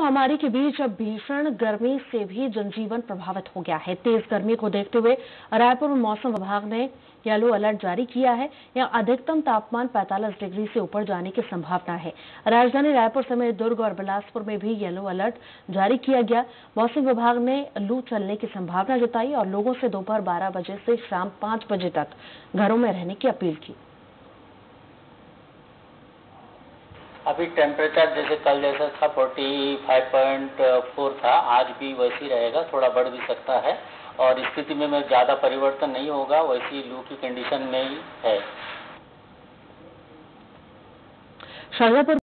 महामारी के बीच अब भीषण गर्मी से भी जनजीवन प्रभावित हो गया है। तेज गर्मी को देखते हुए रायपुर में मौसम विभाग ने येलो अलर्ट जारी किया है। यहां अधिकतम तापमान 45 डिग्री से ऊपर जाने की संभावना है। राजधानी रायपुर समेत दुर्ग और बिलासपुर में भी येलो अलर्ट जारी किया गया। मौसम विभाग ने लू चलने की संभावना जताई और लोगों से दोपहर 12 बजे से शाम 5 बजे तक घरों में रहने की अपील की। अभी टेम्परेचर जैसे कल जैसा था 45.4 था, आज भी वैसे ही रहेगा, थोड़ा बढ़ भी सकता है और स्थिति में ज़्यादा परिवर्तन नहीं होगा, वैसी लू की कंडीशन में ही है। शाजापुर